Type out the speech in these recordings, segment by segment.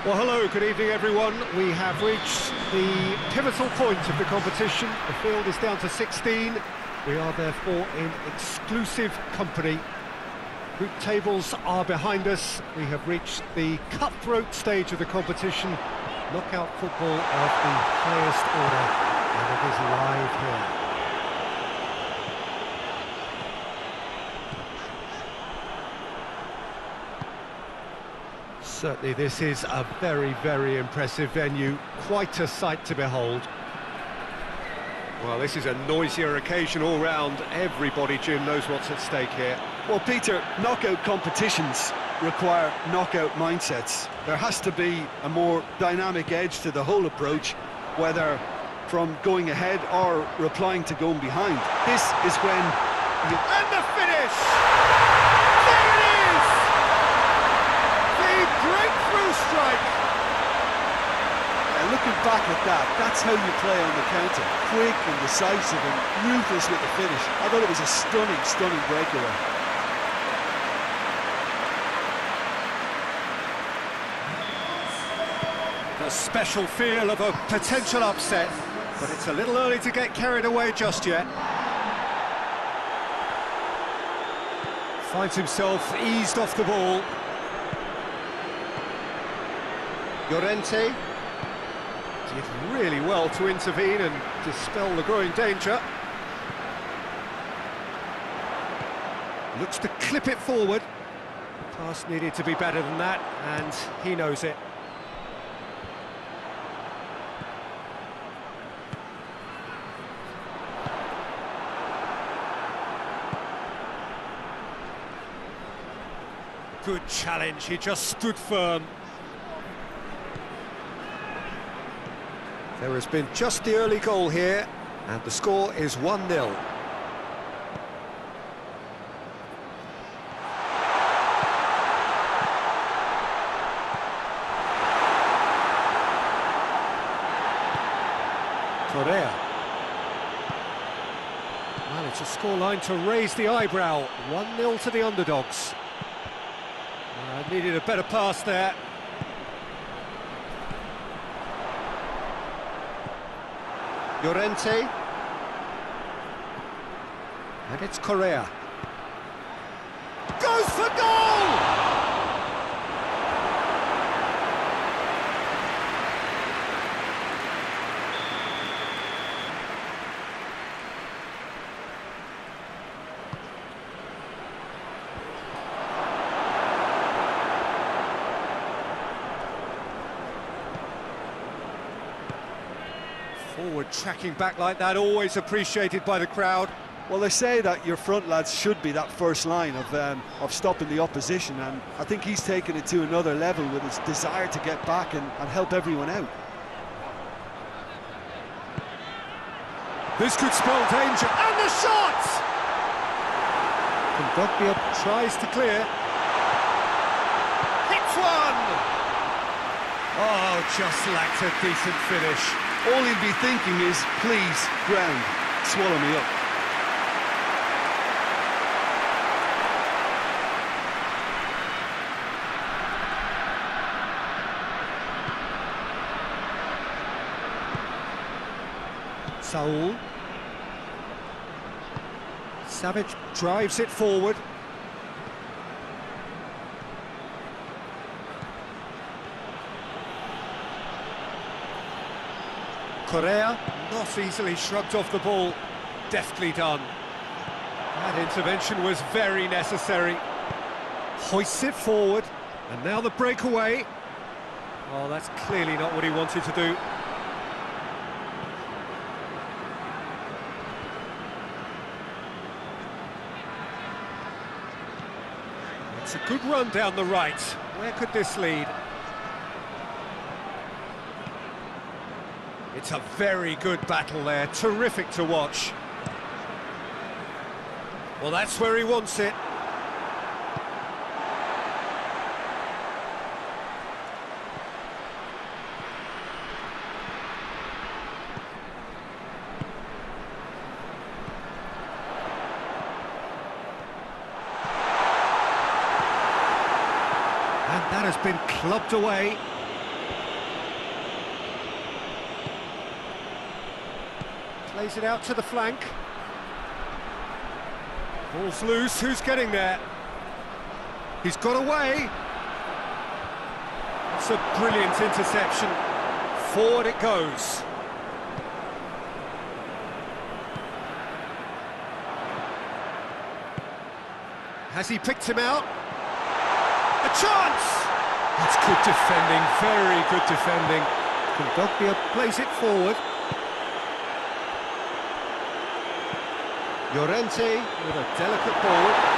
Well, hello, good evening everyone. We have reached the pivotal point of the competition. The field is down to 16. We are therefore in exclusive company. Group tables are behind us. We have reached the cutthroat stage of the competition. Knockout football of the highest order, and it is live here. Certainly this is a very, very impressive venue, quite a sight to behold. Well, this is a noisier occasion all round. Everybody, Jim, knows what's at stake here. Well, Peter, knockout competitions require knockout mindsets. There has to be a more dynamic edge to the whole approach, whether from going ahead or replying to going behind. This is when you... And the finish! There it is! The breakthrough strike! And looking back at that, that's how you play on the counter. Quick and decisive and ruthless with the finish. I thought it was a stunning, stunning breakaway. The special feel of a potential upset, but it's a little early to get carried away just yet. Finds himself eased off the ball. Llorente did really well to intervene and dispel the growing danger. Looks to clip it forward. Pass needed to be better than that, and he knows it. Good challenge, he just stood firm. There has been just the early goal here, and the score is 1-0. Correa. Well, it's a scoreline to raise the eyebrow. 1-0 to the underdogs. Needed a better pass there. Llorente. And it's Correa. Goes for goal! Forward tracking back like that, always appreciated by the crowd. Well, they say that your front lads should be that first line of stopping the opposition, and I think he's taken it to another level with his desire to get back and help everyone out. This could spell danger, and the shot! Kondogbia tries to clear. Hits one! Oh, just lacked a decent finish. All he'll be thinking is, please, ground, swallow me up. Saul. Savage drives it forward. Correa, not easily shrugged off the ball, deftly done. That intervention was very necessary. Hoists it forward, and now the breakaway. Oh, that's clearly not what he wanted to do. It's a good run down the right. Where could this lead? It's a very good battle there, terrific to watch. Well, that's where he wants it. And that has been clubbed away. Plays it out to the flank. Ball's loose, who's getting there? He's got away. It's a brilliant interception. Forward it goes. Has he picked him out? A chance! That's good defending, very good defending. Kondogbia plays it forward. Llorente with a delicate ball.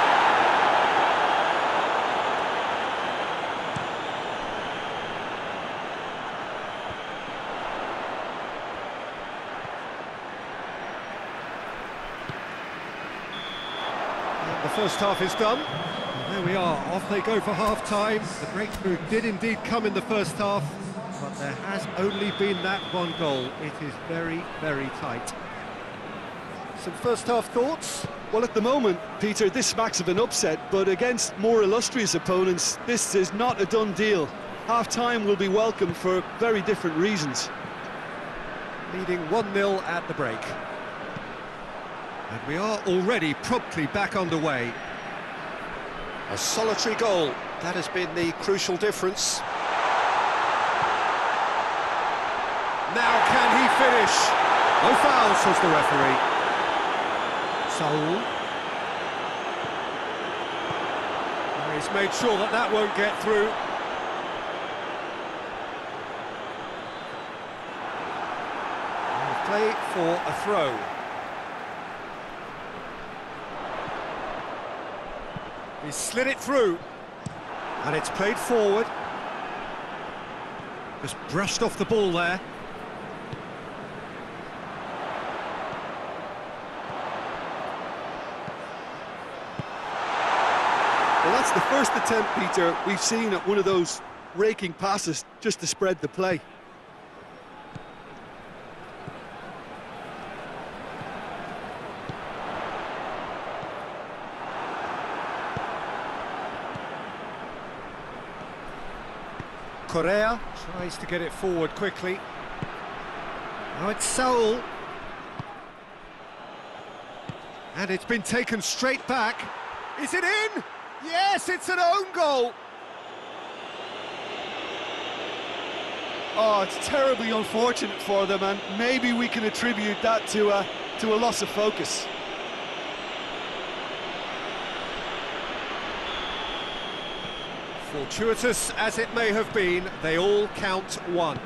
And the first half is done. And there we are, off they go for half-time. The breakthrough did indeed come in the first half, but there has only been that one goal. It is very, very tight. Some first-half thoughts? Well, at the moment, Peter, this smacks of an upset, but against more illustrious opponents, this is not a done deal. Half-time will be welcome for very different reasons. Leading 1-0 at the break. And we are already promptly back underway. A solitary goal, that has been the crucial difference. Now can he finish? No foul, says the referee. Saul. He's made sure that that won't get through. And play for a throw. He's slid it through, and it's played forward. Just brushed off the ball there. Well, that's the first attempt, Peter, we've seen at one of those raking passes just to spread the play. Correa tries to get it forward quickly. Now it's Saul. And it's been taken straight back. Is it in? Yes, it's an own goal. Oh, it's terribly unfortunate for them, and maybe we can attribute that to a loss of focus. Fortuitous as it may have been, they all count one.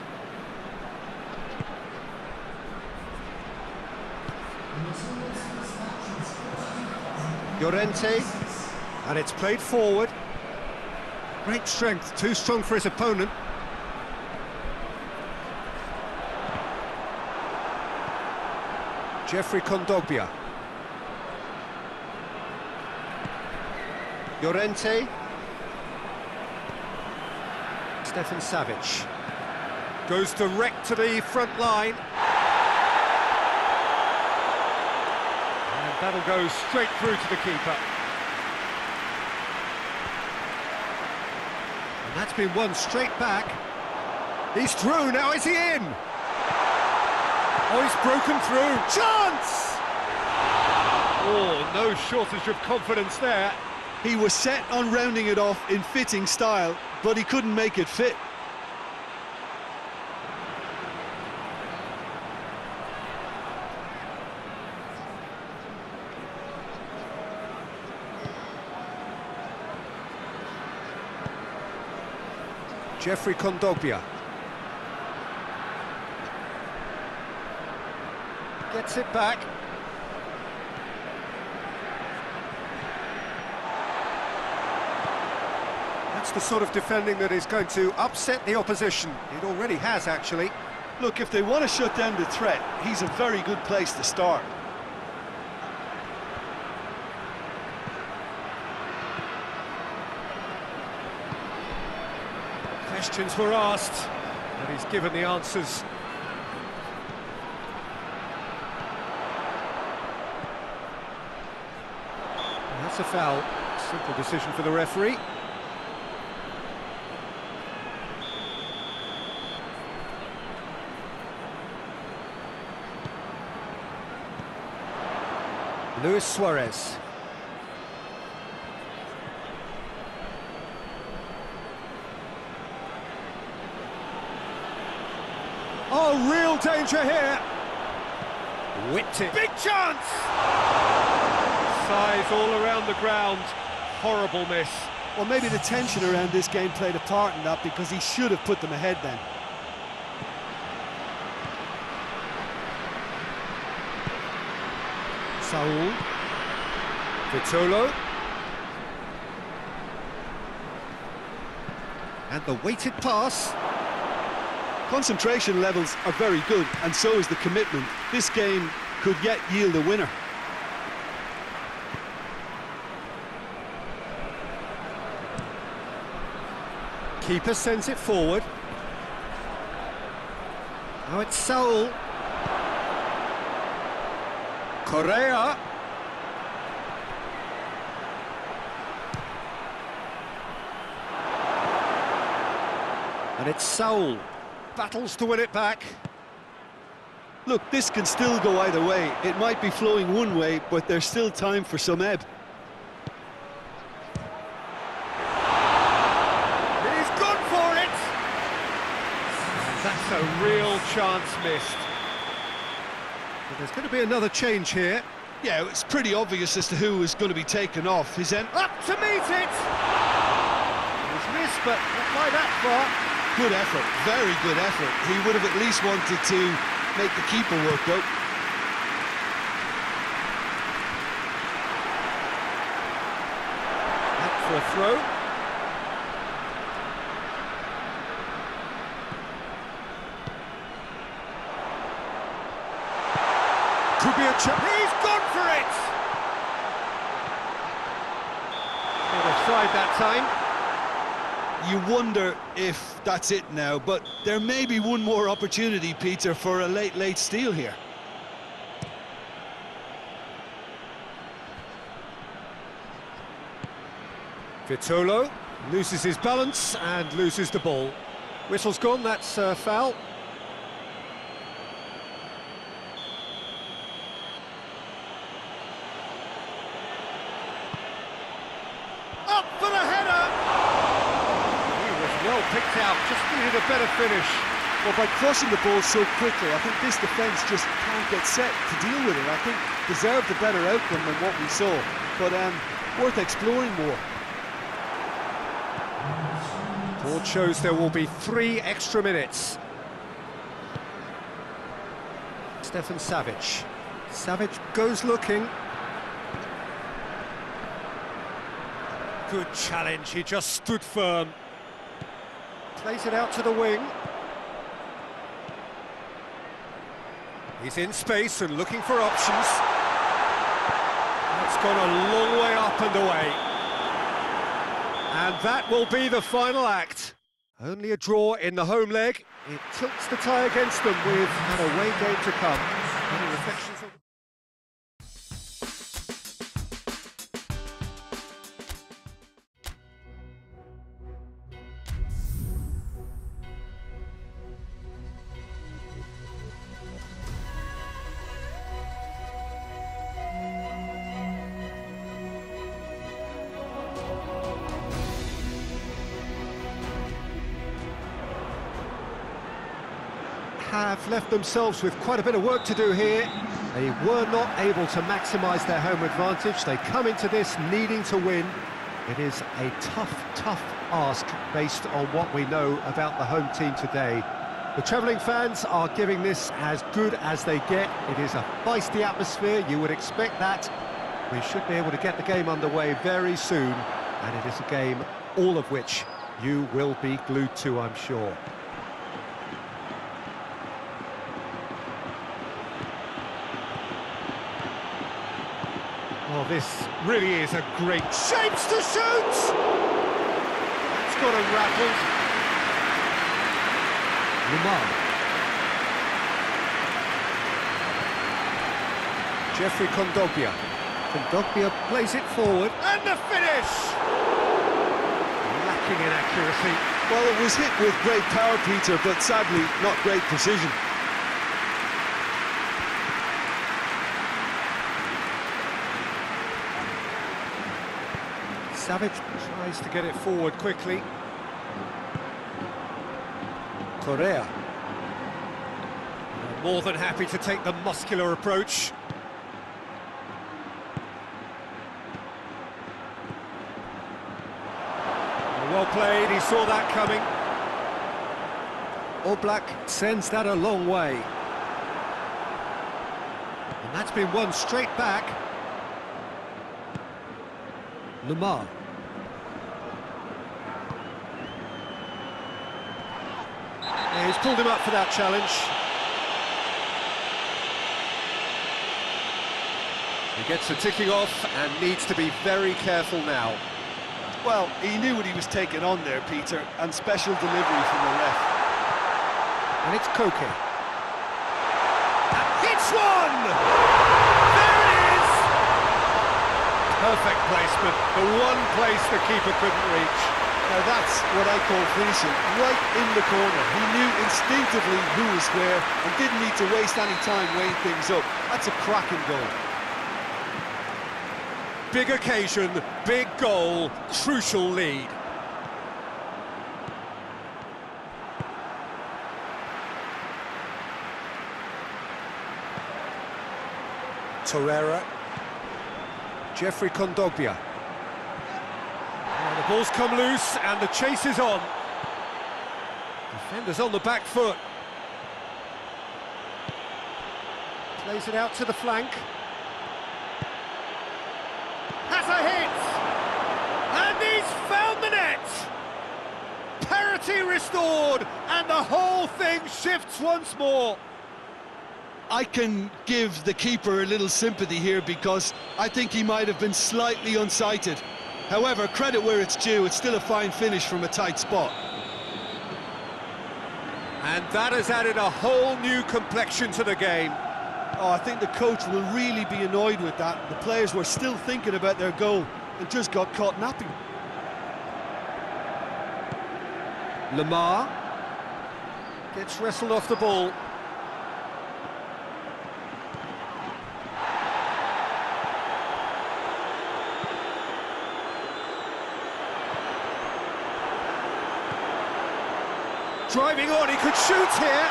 Llorente, and it's played forward. Great strength, too strong for his opponent. Jeffrey Kondogbia. Llorente. Stefan Savic. Goes direct to the front line. And that'll go straight through to the keeper. And that's been won straight back. He's through, now is he in? Oh, he's broken through. Chance! Oh, no shortage of confidence there. He was set on rounding it off in fitting style, but he couldn't make it fit. Jeffrey Kondogbia. Gets it back. That's the sort of defending that is going to upset the opposition. It already has, actually. Look, if they want to shut down the threat, he's a very good place to start. Questions were asked, and he's given the answers. And that's a foul. Simple decision for the referee. Luis Suarez. Oh, real danger here. Whipped it. Big chance! Size all around the ground. Horrible miss. Well, maybe the tension around this game played a part in that, because he should have put them ahead then. Saul. Vitolo. And the weighted pass. Concentration levels are very good, and so is the commitment. This game could yet yield a winner. Keeper sends it forward. Now it's Saul. Correa. And it's Saul. Battles to win it back. Look, this can still go either way. It might be flowing one way, but there's still time for some ebb. He's gone for it! That's a real chance missed. But there's going to be another change here. Yeah, it's pretty obvious as to who is going to be taken off. His end up to meet it! It was missed, but not by that far. Good effort, very good effort. He would have at least wanted to make the keeper work, though. Out for a throw. Could be a chance. He's gone for it! Well, they've tried that time. You wonder if that's it now, but there may be one more opportunity, Peter, for a late steal here. Vitolo loses his balance and loses the ball. Whistle's gone, that's foul. Up for the header! Well picked out, just needed a better finish. Well, by crossing the ball so quickly, I think this defence just can't get set to deal with it. I think deserved a better outcome than what we saw, but worth exploring more. Board shows there will be 3 extra minutes. Stefan Savic. Savic goes looking. Good challenge, he just stood firm. Plays it out to the wing. He's in space and looking for options. It's gone a long way up and away. And that will be the final act. Only a draw in the home leg. It tilts the tie against them with an away game to come. Any reflections on... have left themselves with quite a bit of work to do here. They were not able to maximise their home advantage. They come into this needing to win. It is a tough ask based on what we know about the home team today. The travelling fans are giving this as good as they get. It is a feisty atmosphere, you would expect that. We should be able to get the game underway very soon, and it is a game all of which you will be glued to, I'm sure. Oh, this really is a great... Shapes to shoot! It's got him rattled. Lamar. Jeffrey Kondogbia. Kondogbia plays it forward. And the finish! Lacking in accuracy. Well, it was hit with great power, Peter, but sadly not great precision. Savic tries to get it forward quickly. Correa. More than happy to take the muscular approach. Well played, he saw that coming. Oblak sends that a long way. And that's been won straight back. Lemar. Yeah, he's pulled him up for that challenge. He gets the ticking off and needs to be very careful now. Well, he knew what he was taking on there, Peter, and special delivery from the ref. And it's Koke. Hits one! There it is! Perfect placement, the one place the keeper couldn't reach. Now that's what I call finishing, right in the corner. He knew instinctively who was where and didn't need to waste any time weighing things up. That's a cracking goal. Big occasion, big goal, crucial lead. Torreira. Jeffrey Kondogbia. Oh, the ball's come loose and the chase is on. Defenders on the back foot. Plays it out to the flank. Has a hit! And he's found the net! Parity restored, and the whole thing shifts once more. I can give the keeper a little sympathy here because I think he might have been slightly unsighted. However, credit where it's due, it's still a fine finish from a tight spot. And that has added a whole new complexion to the game. Oh, I think the coach will really be annoyed with that. The players were still thinking about their goal and just got caught napping. Lemar gets wrestled off the ball. Driving on, he could shoot here.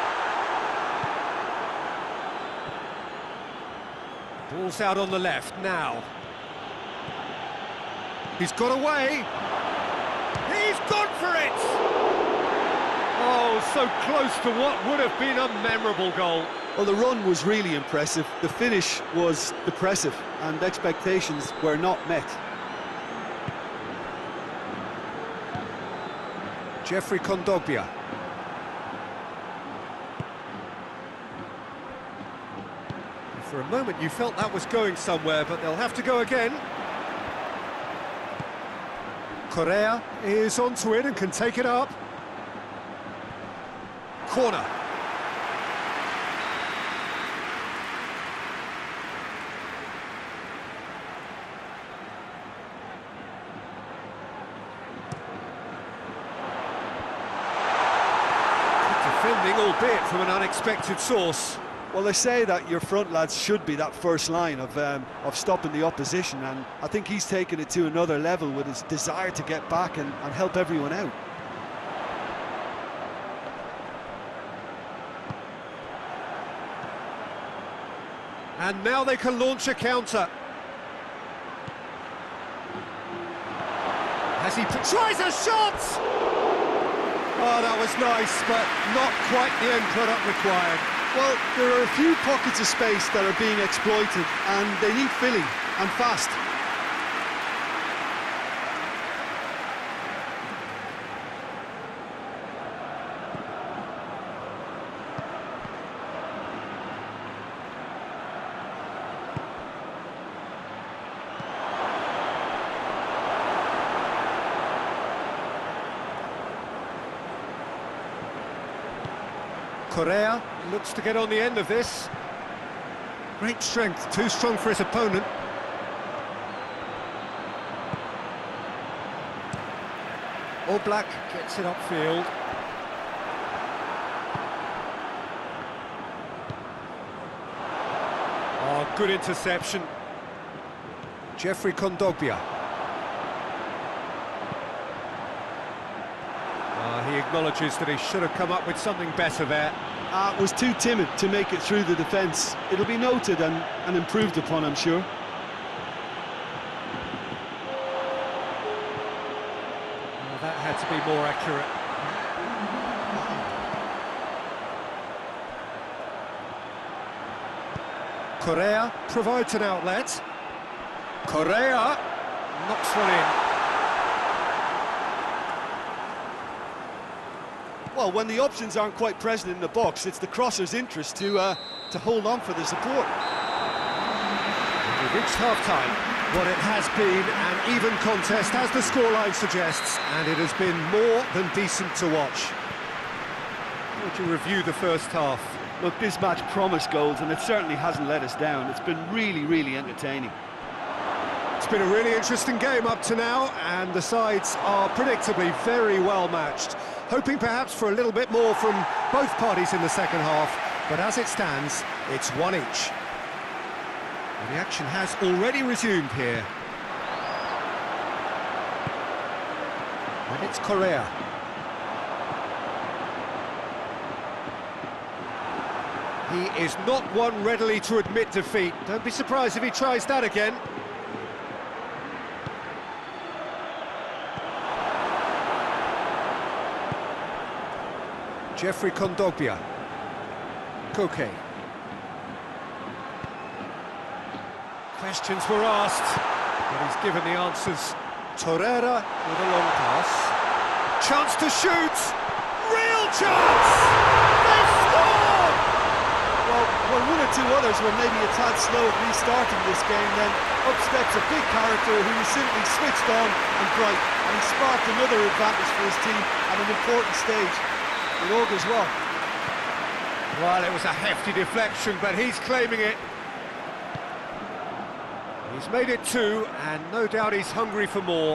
Ball's out on the left now. He's got away. He's gone for it! Oh, so close to what would have been a memorable goal. Well, the run was really impressive. The finish was depressive, and expectations were not met. Jeffrey Kondogbia. For a moment you felt that was going somewhere, but they'll have to go again. Correa is onto it and can take it up. Corner. Good defending, albeit from an unexpected source. Well, they say that your front lads should be that first line of stopping the opposition, and I think he's taken it to another level with his desire to get back and help everyone out. And now they can launch a counter. As he tries a shot! Oh, that was nice, but not quite the end product required. Well, there are a few pockets of space that are being exploited, and they need filling, and fast. Correa looks to get on the end of this. Great strength, too strong for his opponent. Oblak gets it upfield. Oh, good interception. Jeffrey Kondogbia. He acknowledges that he should have come up with something better there. Was too timid to make it through the defence. It'll be noted and improved upon, I'm sure. Well, that had to be more accurate. Correa provides an outlet. Correa knocks one in. Well, when the options aren't quite present in the box, it's the crosser's interest to hold on for the support. We've reached half-time. What it has been an even contest, as the scoreline suggests, and it has been more than decent to watch. How would you review the first half? Look, this match promised goals, and it certainly hasn't let us down. It's been really, really entertaining. It's been a really interesting game up to now, and the sides are predictably very well matched. Hoping perhaps for a little bit more from both parties in the second half, but as it stands, it's one each. And the action has already resumed here. And it's Correa. He is not one readily to admit defeat. Don't be surprised if he tries that again. Jeffrey Kondogbia. Koke. Questions were asked, but he's given the answers. Torreira with a long pass. Chance to shoot! Real chance! They've scored! Well, one or two others were maybe a tad slow at restarting this game, then up steps a big character who was simply switched on and bright, and he sparked another advantage for his team at an important stage. It augurs well. Well, it was a hefty deflection, but he's claiming it. He's made it two, and no doubt he's hungry for more.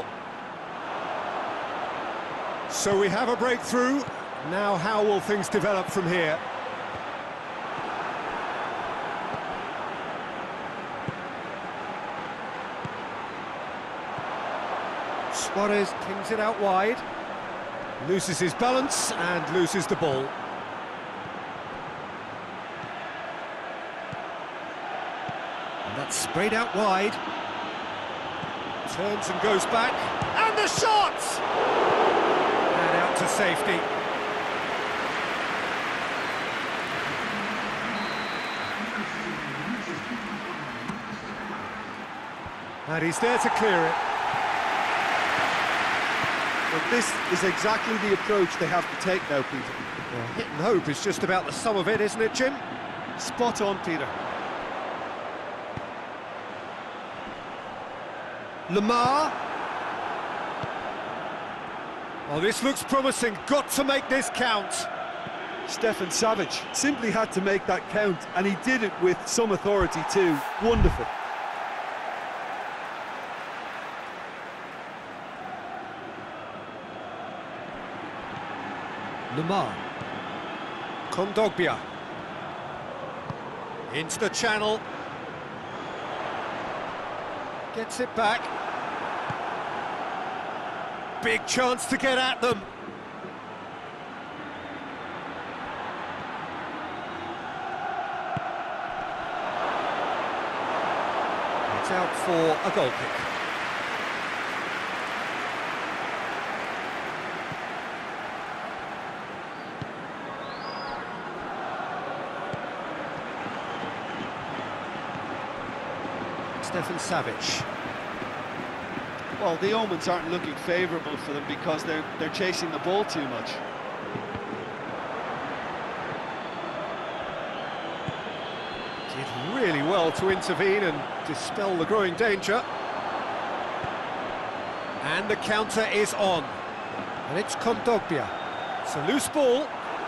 So we have a breakthrough. Now how will things develop from here? Suarez pings it out wide. Loses his balance and loses the ball. And that's sprayed out wide. Turns and goes back. And the shot! And out to safety. And he's there to clear it. But this is exactly the approach they have to take now, Peter. Well, hit and hope is just about the sum of it, isn't it, Jim? Spot on, Peter. Lemar. Oh, this looks promising. Got to make this count. Stefan Savic simply had to make that count, and he did it with some authority too. Wonderful. Lemar. Kondogbia. Into the channel. Gets it back. Big chance to get at them. It's out for a goal kick. Stefan Savic. Well, the omens aren't looking favourable for them because they're chasing the ball too much. Did really well to intervene and dispel the growing danger. And the counter is on. And it's Kondogbia. It's a loose ball.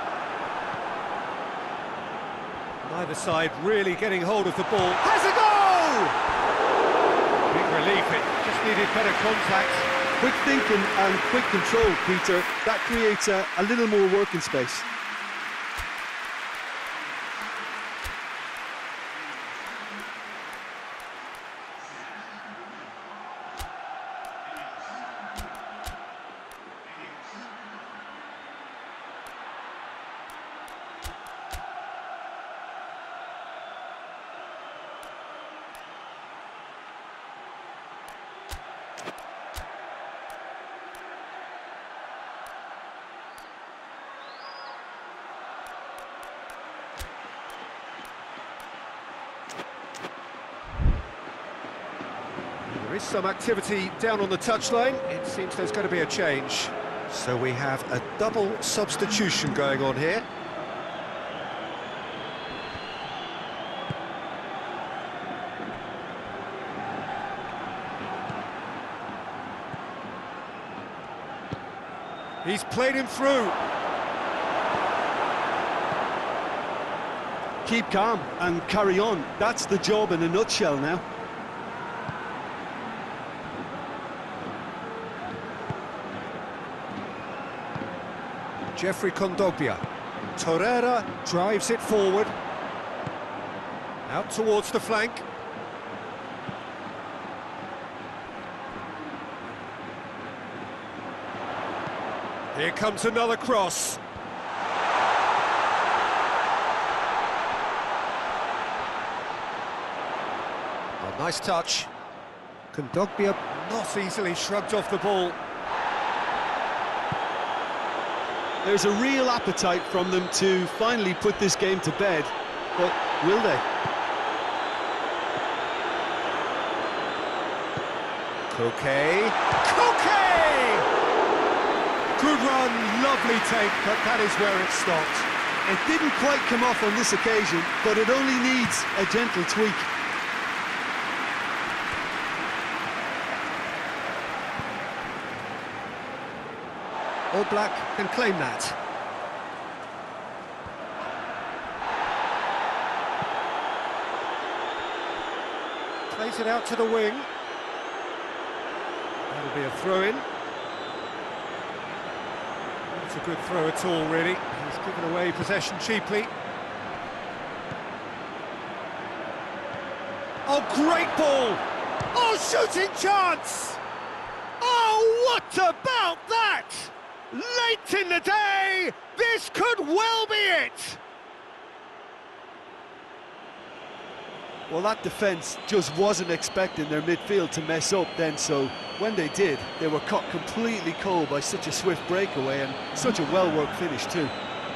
Neither side really getting hold of the ball. Has a goal! Big relief, it just needed better contact. Quick thinking and quick control, Peter. That creates a little more working space. There is some activity down on the touchline. It seems there's going to be a change. So we have a double substitution going on here. He's played him through. Keep calm and carry on. That's the job in a nutshell now. Geoffrey Kondogbia. Torreira drives it forward. Out towards the flank. Here comes another cross. Oh, nice touch. Kondogbia not easily shrugged off the ball. There's a real appetite from them to finally put this game to bed, but will they? Koke. Koke! Good run, lovely take, but that is where it stopped. It didn't quite come off on this occasion, but it only needs a gentle tweak. Oblak can claim that. Plays it out to the wing. That'll be a throw-in. Not a good throw at all, really. He's given away possession cheaply. Oh, great ball! Oh, shooting chance! Oh, what about that? Late in the day, this could well be it! Well, that defence just wasn't expecting their midfield to mess up then, so when they did, they were caught completely cold by such a swift breakaway and such a well-worked finish too.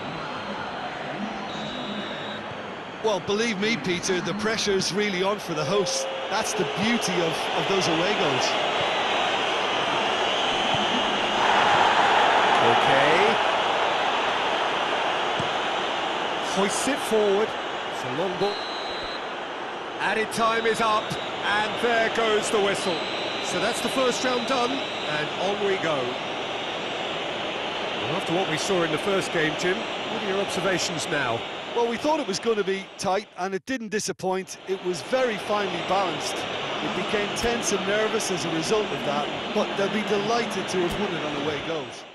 Well, believe me, Peter, the pressure's really on for the hosts. That's the beauty of those away goals. Okay. Hoists it forward. It's a long ball. Added time is up, and there goes the whistle. So that's the first round done, and on we go. Well, after what we saw in the first game, Jim, what are your observations now? Well, we thought it was going to be tight, and it didn't disappoint. It was very finely balanced. It became tense and nervous as a result of that, but they'll be delighted to have won it on away goals.